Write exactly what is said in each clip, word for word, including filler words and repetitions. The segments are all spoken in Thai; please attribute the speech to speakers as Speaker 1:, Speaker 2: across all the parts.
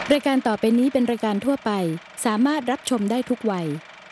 Speaker 1: รายการต่อไปนี้เป็นรายการทั่วไปสามารถรับชมได้ทุกวัย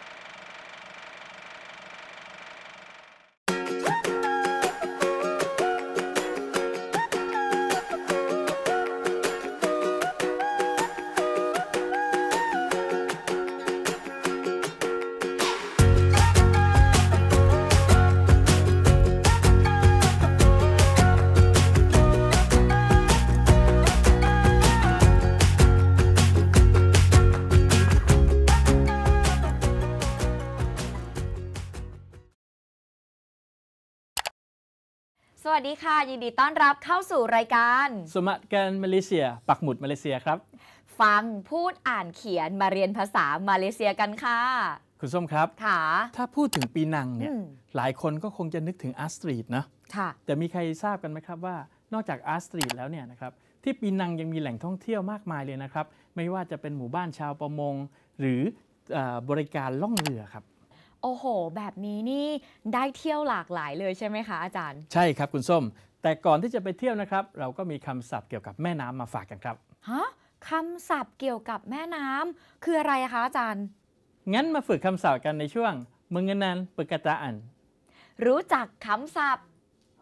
Speaker 2: สวัสดีค่ะยินดีต้อนรับเข้าสู่รายการ
Speaker 3: สมัครกันมาเลเซียปักหมุดมาเลเซียครับ
Speaker 2: ฟังพูดอ่านเขียนมาเรียนภาษามาเลเซียกันค่ะ
Speaker 3: คุณส้มครับ
Speaker 2: ค่ะ
Speaker 3: ถ้าพูดถึงปีนังเนี่ยหลายคนก็คงจะนึกถึงอาร์ตสตรีทนะ
Speaker 2: ค่ะ
Speaker 3: แต่มีใครทราบกันไหมครับว่านอกจากอาร์ตสตรีทแล้วเนี่ยนะครับที่ปีนังยังมีแหล่งท่องเที่ยวมากมายเลยนะครับไม่ว่าจะเป็นหมู่บ้านชาวประมงหรือบริการล่องเรือครับ
Speaker 2: โอ้โหแบบนี้นี่ได้เที่ยวหลากหลายเลยใช่ไหมคะอาจารย์
Speaker 3: ใช่ครับคุณส้มแต่ก่อนที่จะไปเที่ยวนะครับเราก็มีคำศัพท์เกี่ยวกับแม่น้ำมาฝากกันครับ
Speaker 2: ฮะคำศัพท์เกี่ยวกับแม่น้ำคืออะไรคะอาจารย์
Speaker 3: งั้นมาฝึกคำศัพท์กันในช่วงมึงนันปกตาอัน
Speaker 2: รู้จักคำศัพท์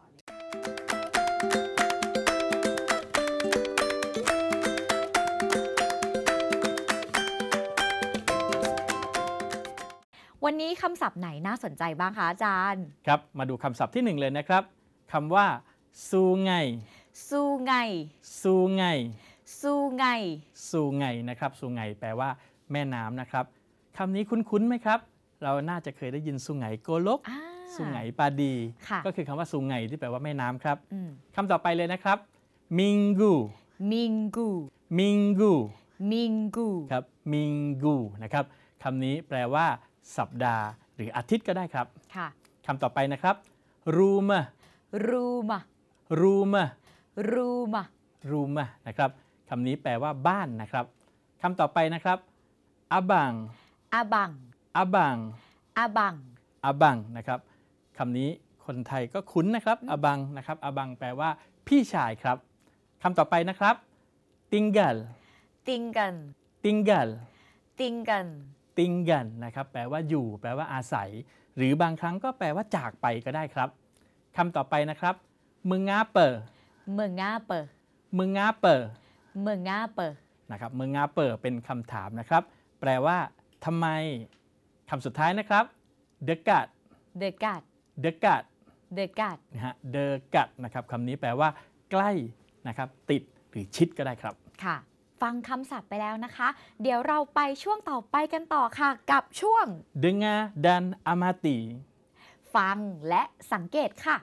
Speaker 2: วันนี้คำศัพท์ไหนน่าสนใจบ้างคะอาจารย์
Speaker 3: ครับมาดูคำศัพท์ที่หนึ่งเลยนะครับคำว่าซูไง
Speaker 2: ซูไง
Speaker 3: ซูไง
Speaker 2: ซูไง
Speaker 3: ซูไงนะครับซูไงแปลว่าแม่น้ำนะครับคำนี้คุ้นๆไหมครับเราน่าจะเคยได้ยินซูไงโกลกซูไงปาดีก็คือคำว่าซูไงที่แปลว่าแม่น้ำครับคำต่อไปเลยนะครับมิงกู
Speaker 2: มิงกู
Speaker 3: มิงกู
Speaker 2: มิงกู
Speaker 3: ครับมิงกูนะครับคำนี้แปลว่าสัปดาห์หรืออาทิตย์ก็ได้ครับ
Speaker 2: ค่ะ
Speaker 3: คำต่อไปนะครับรูม
Speaker 2: รูม
Speaker 3: รูม
Speaker 2: รูม
Speaker 3: รูมนะครับคำนี้แปลว่าบ้านนะครับคำต่อไปนะครับอาบัง
Speaker 2: อาบัง
Speaker 3: อาบัง
Speaker 2: อาบัง
Speaker 3: อาบังนะครับคำนี้คนไทยก็คุ้นนะครับอาบังนะครับอาบังแปลว่าพี่ชายครับคำต่อไปนะครับติงกัล
Speaker 2: ติงกัน
Speaker 3: ติงกัล
Speaker 2: ติงกัน
Speaker 3: ติงกันนะครับแปลว่าอยู่แปลว่าอาศัยหรือบางครั้งก็แปลว่าจากไปก็ได้ครับคำต่อไปนะครับมึงงาเปอร์
Speaker 2: มึงงาเปอร์
Speaker 3: มึงงาเปอร์
Speaker 2: มึงงาเปอร์
Speaker 3: นะครับมึงงาเปอร์เป็นคำถามนะครับแปลว่าทำไมคำสุดท้ายนะครับเดกัด
Speaker 2: เดกัด
Speaker 3: เดกัด
Speaker 2: เดกัด
Speaker 3: นะฮะเดกัดนะครับคำนี้แปลว่าใกล้นะครับติดหรือชิดก็ได้ครับ
Speaker 2: ค่ะฟังคำศัพท์ไปแล้วนะคะเดี๋ยวเราไปช่วงต่อไปกันต่อค่ะกับช่วง
Speaker 3: Dengar dan amati
Speaker 2: ฟังและสังเกตค่ะ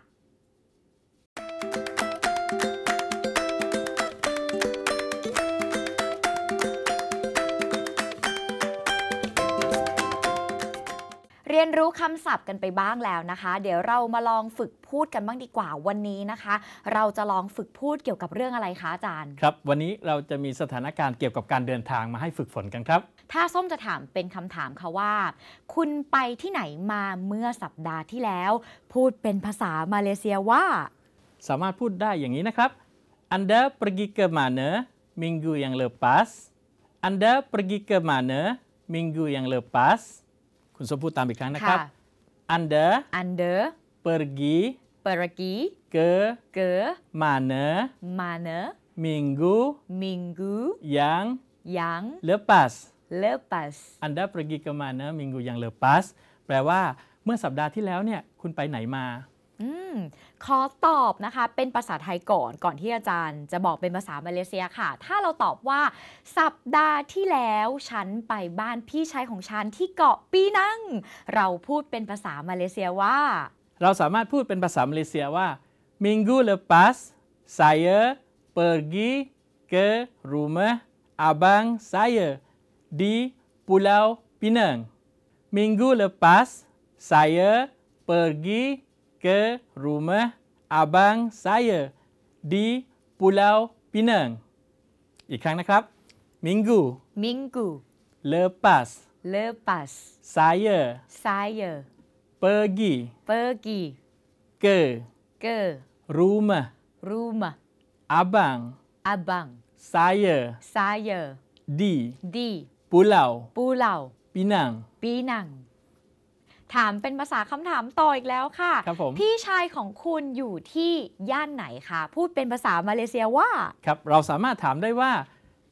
Speaker 2: เรียนรู้คำศัพท์กันไปบ้างแล้วนะคะเดี๋ยวเรามาลองฝึกพูดกันบ้างดีกว่าวันนี้นะคะเราจะลองฝึกพูดเกี่ยวกับเรื่องอะไรคะอาจารย์
Speaker 3: ครับวันนี้เราจะมีสถานการณ์เกี่ยวกับการเดินทางมาให้ฝึกฝนกันครับ
Speaker 2: ถ้าส้มจะถามเป็นคำถามค่ะว่าคุณไปที่ไหนมาเมื่อสัปดาห์ที่แล้วพูดเป็นภาษามาเลเซียว่า
Speaker 3: สามารถพูดได้อย่างนี้นะครับ Anda pergi ke mana minggu yang lepas Anda pergi ke mana minggu yang lepasคุณส้มพูดตามอีกครั้งนะครับ Anda
Speaker 2: Anda
Speaker 3: pergi
Speaker 2: pergi
Speaker 3: ke
Speaker 2: ke
Speaker 3: mana
Speaker 2: mana
Speaker 3: minggu
Speaker 2: minggu
Speaker 3: yang
Speaker 2: yang
Speaker 3: lepas
Speaker 2: lepas
Speaker 3: Anda pergi ke mana minggu yang lepas แปลว่าเมื่อสัปดาห์ที่แล้วเนี่ยคุณไปไหนมา
Speaker 2: อืมขอตอบนะคะเป็นภาษาไทยก่อนก่อนที่อาจารย์จะบอกเป็นภาษามาเลเซียค่ะถ้าเราตอบว่าสัปดาห์ที่แล้วฉันไปบ้านพี่ชายของฉันที่เกาะปีนังเราพูดเป็นภาษามาเลเซียว่า
Speaker 3: เราสามารถพูดเป็นภาษามาเลเซียว่า Minggu lepas saya pergi ke rumah abang saya di Pulau Pinang Minggu lepas saya pergi ke rumah abang saya di Pulau Pinang อีกครั้งนะครับ Minggu
Speaker 2: Minggu
Speaker 3: lepas
Speaker 2: lepas
Speaker 3: saya
Speaker 2: saya
Speaker 3: pergi
Speaker 2: pergi
Speaker 3: ke
Speaker 2: ke
Speaker 3: rumah
Speaker 2: rumah
Speaker 3: abang
Speaker 2: abang
Speaker 3: saya
Speaker 2: saya
Speaker 3: di
Speaker 2: di
Speaker 3: pulau
Speaker 2: pulau
Speaker 3: Pinang
Speaker 2: Pinang ถามเป็นภาษาคำถามต่ออีกแล้วค่ะ
Speaker 3: ครับผม
Speaker 2: พี่ชายของคุณอยู่ที่ย่านไหนคะพูดเป็นภาษามาเลเซียว่า
Speaker 3: ครับเราสามารถถามได้ว่า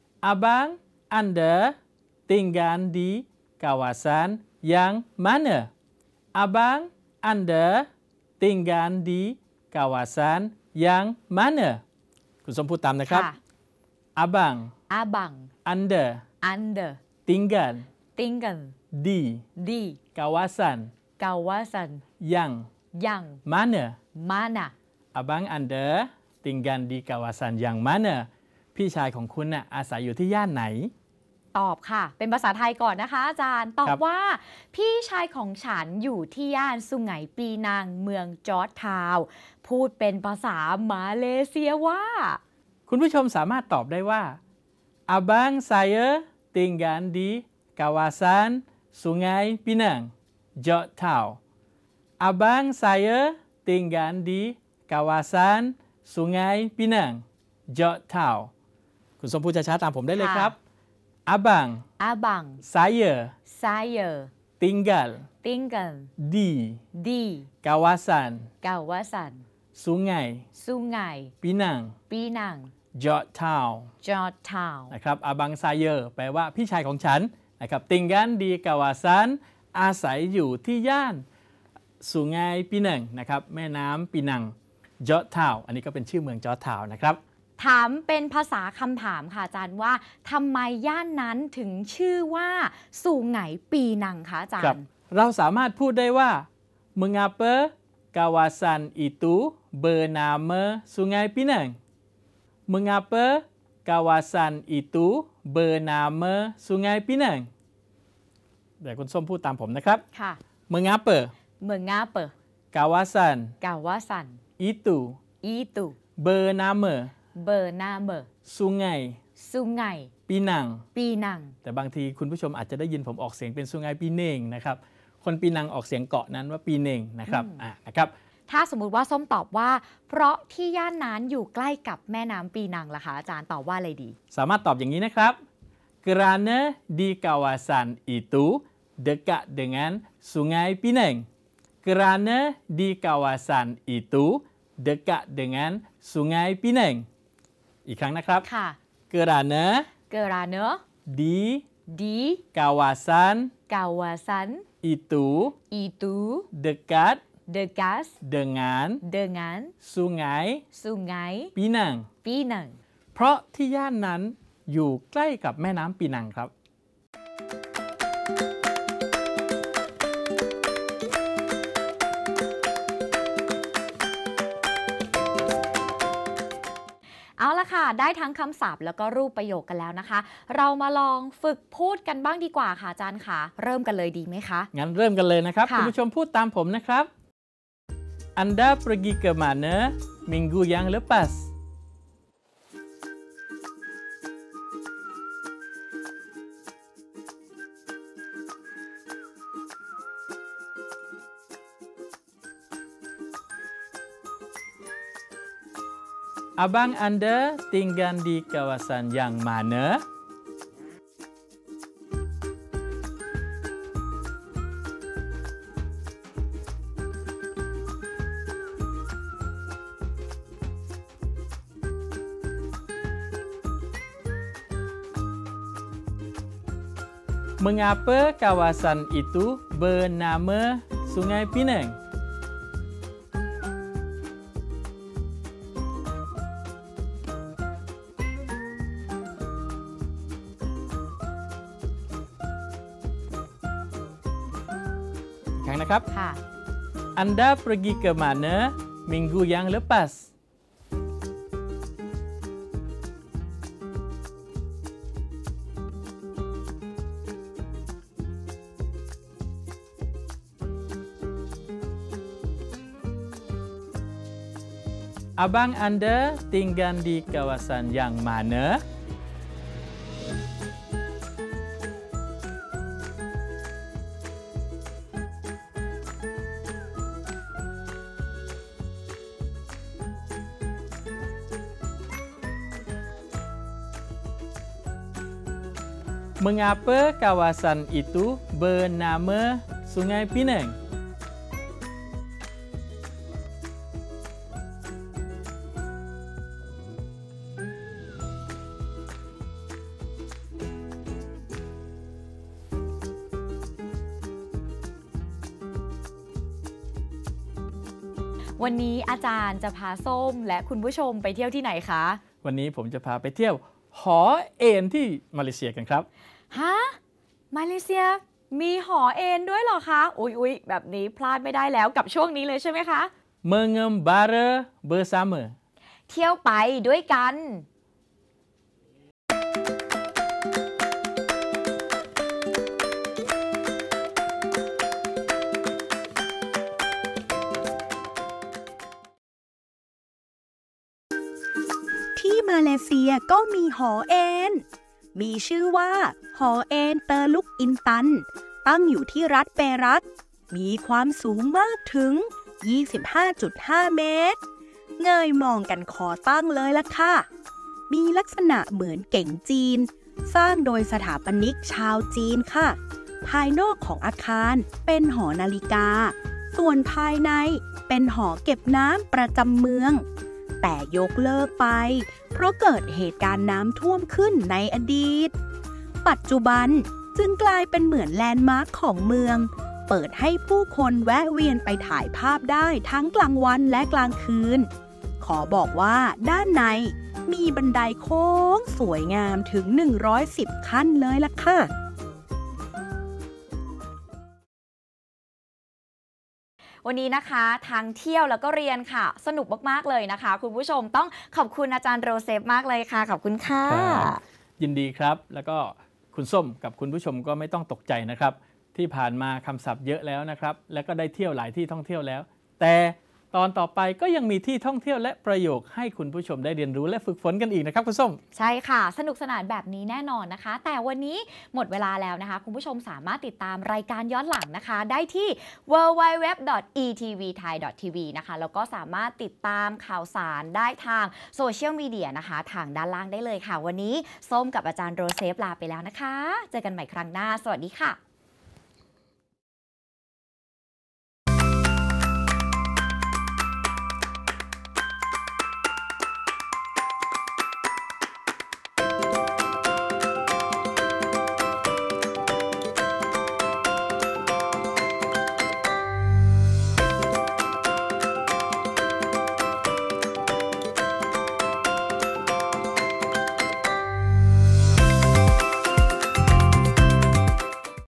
Speaker 3: Abang Anda tinggal di kawasan yang mana Abang Anda tinggal di kawasan yang mana คุณสมพูดตามนะครับ
Speaker 2: ค่ะ
Speaker 3: Abang
Speaker 2: อาบัง
Speaker 3: Anda
Speaker 2: under
Speaker 3: tinggal
Speaker 2: ติงกัน
Speaker 3: di
Speaker 2: ดี
Speaker 3: kawasan
Speaker 2: กาวาสัน
Speaker 3: yang
Speaker 2: ยัง
Speaker 3: mana
Speaker 2: มานะ
Speaker 3: Abang Anda tinggal di kawasan yang mana พี่ชายของคุณน่ะอาศัยอยู่ที่ย่านไหน
Speaker 2: ตอบค่ะ เป็นภาษาไทยก่อนนะคะอาจารย์ตอบ
Speaker 3: ครับ
Speaker 2: ว่า พี่ชายของฉันอยู่ที่ย่านสุไหงปีนังเมืองจอร์จทาวน์พูดเป็นภาษามาเลเซียว่า
Speaker 3: คุณผู้ชมสามารถตอบได้ว่า Abang saya tinggal di kawasan Sungai Pinang Jort Tau Abang saya tinggal di kawasan Sungai Pinang Jort Tau คุณสมพูดช้าๆตามผมได้เลยครับ Abang
Speaker 2: อาบัง
Speaker 3: saya
Speaker 2: ไซเยอร์
Speaker 3: tinggal
Speaker 2: ติงกัน
Speaker 3: di
Speaker 2: ดี
Speaker 3: kawasan
Speaker 2: กาวาสัน
Speaker 3: Sungai
Speaker 2: สุไหง
Speaker 3: Pinang
Speaker 2: ปีนัง
Speaker 3: Jort Tau
Speaker 2: จอร์จทาวน์
Speaker 3: นะครับอาบังซาเยอร์แปลว่าพี่ชายของฉันนะครับติงกันดีกาวาซันอาศัยอยู่ที่ย่านสุไงปีนังนะครับแม่น้ำปีนังจอร์จทาวน์อันนี้ก็เป็นชื่อเมืองจอร์จทาวน์นะครับ
Speaker 2: ถามเป็นภาษาคำถามค่ะอาจารย์ว่าทำไมย่านนั้นถึงชื่อว่าสุไหงปีนังคะอาจาร
Speaker 3: ครับ
Speaker 2: ย์
Speaker 3: เราสามารถพูดได้ว่า mengapa kawasan itu bernama Sungai Pinang mengapa kawasan itu bernama Sungai Pinang เดี๋ยวคุณส้มพูดตามผมนะครับ
Speaker 2: ค่ะ
Speaker 3: mengapa
Speaker 2: เมืองงาเปอร์
Speaker 3: kawasan
Speaker 2: กาวาสัน
Speaker 3: itu
Speaker 2: อีตุ
Speaker 3: bernama
Speaker 2: เบอร์นาเมอร์
Speaker 3: Sungai
Speaker 2: สุไหง
Speaker 3: Pinang
Speaker 2: ปีนัง
Speaker 3: แต่บางทีคุณผู้ชมอาจจะได้ยินผมออกเสียงเป็นสุไงปีเน่งนะครับคนปีนังออกเสียงเกาะนั้นว่าปีเน่งนะครับอ่ะนะครับ
Speaker 2: ถ้าสมมุติว่าส้มตอบว่า เพราะที่ย่านนั้นอยู่ใกล้กับแม่น้ำปีนังล่ะคะอาจารย์ตอบว่าอะไรดี
Speaker 3: สามารถตอบอย่างนี้นะครับ Kerana di kawasan itu dekat dengan Sungai Pinang Kerana di kawasan itu dekat dengan Sungai Pinang อีกครั้งนะครับ
Speaker 2: ค่ะ
Speaker 3: Kerana
Speaker 2: เกราเนอะ
Speaker 3: di
Speaker 2: ดี
Speaker 3: kawasan
Speaker 2: กาวาสัน
Speaker 3: itu
Speaker 2: อีตู
Speaker 3: dekat
Speaker 2: เดกัส
Speaker 3: dengan
Speaker 2: เดงัน
Speaker 3: Sungai
Speaker 2: สุไหง
Speaker 3: Pinang
Speaker 2: ปีนัง
Speaker 3: เพราะที่ย่านนั้นอยู่ใกล้กับแม่น้ำปีนังครับ
Speaker 2: เอาละค่ะ ได้ทั้งคำศัพท์แล้วก็รูปประโยคกันแล้วนะคะ เรามาลองฝึกพูดกันบ้างดีกว่าค่ะอาจารย์ค่ะ เริ่มกันเลยดีไหมคะ
Speaker 3: งั้นเริ่มกันเลยนะครับ
Speaker 2: ค่ะ
Speaker 3: คุณผู้ชมพูดตามผมนะครับ Anda pergi ke mana minggu yang lepas Abang Anda tinggal di kawasan yang mana? Mengapa kawasan itu bernama Sungai Pinang?นะครับ
Speaker 2: ค่ะ
Speaker 3: Anda pergi ke mana minggu yang lepas? Abang Anda tinggal di kawasan yang mana? Mengapa kawasan itu bernama Sungai Pinang?
Speaker 2: วันนี้อาจารย์จะพาส้มและคุณผู้ชมไปเที่ยวที่ไหนคะ
Speaker 3: วันนี้ผมจะพาไปเที่ยวหอเอ็นที่มาเลเซียกันครับ
Speaker 2: ฮะมาเลเซียมีหอเอ็นด้วยเหรอคะอุ๊ยอุ๊ยแบบนี้พลาดไม่ได้แล้วกับช่วงนี้เลยใช่ไหมคะ
Speaker 3: Mengembara bersama
Speaker 2: เที่ยวไปด้วยกัน
Speaker 4: ที่มาเลเซียก็มีหอเอ็นมีชื่อว่าหอเอ็นเตอร์ลุกอินตันตั้งอยู่ที่รัฐเปรัตมีความสูงมากถึง ยี่สิบห้าจุดห้า เมตรเงยมองกันคอตั้งเลยล่ะค่ะมีลักษณะเหมือนเก่งจีนสร้างโดยสถาปนิกชาวจีนค่ะภายนอกของอาคารเป็นหอนาฬิกาส่วนภายในเป็นหอเก็บน้ำประจำเมืองแต่ยกเลิกไปเพราะเกิดเหตุการณ์น้ำท่วมขึ้นในอดีตปัจจุบันจึงกลายเป็นเหมือนแลนด์มาร์คของเมืองเปิดให้ผู้คนแวะเวียนไปถ่ายภาพได้ทั้งกลางวันและกลางคืนขอบอกว่าด้านในมีบันไดโค้งสวยงามถึงหนึ่งร้อยสิบขั้นเลยล่ะค่ะ
Speaker 2: วันนี้นะคะทั้งเที่ยวแล้วก็เรียนค่ะสนุกมากๆเลยนะคะคุณผู้ชมต้องขอบคุณอาจารย์โรเซฟมากเลยค่ะขอบคุณค่ะ
Speaker 3: ยินดีครับแล้วก็คุณส้มกับคุณผู้ชมก็ไม่ต้องตกใจนะครับที่ผ่านมาคำศัพท์เยอะแล้วนะครับแล้วก็ได้เที่ยวหลายที่ท่องเที่ยวแล้วแต่ตอนต่อไปก็ยังมีที่ท่องเที่ยวและประโยคให้คุณผู้ชมได้เรียนรู้และฝึกฝนกันอีกนะครับคุณส้ม
Speaker 2: ใช่ค่ะสนุกสนานแบบนี้แน่นอนนะคะแต่วันนี้หมดเวลาแล้วนะคะคุณผู้ชมสามารถติดตามรายการย้อนหลังนะคะได้ที่ ดับเบิลยู ดับเบิลยู ดับเบิลยู ดอท อี ที วี ไทย ดอท ที วี นะคะแล้วก็สามารถติดตามข่าวสารได้ทางโซเชียลมีเดียนะคะทางด้านล่างได้เลยค่ะวันนี้ส้มกับอาจารย์โรเซฟลาไปแล้วนะคะเจอกันใหม่ครั้งหน้าสวัสดีค่ะ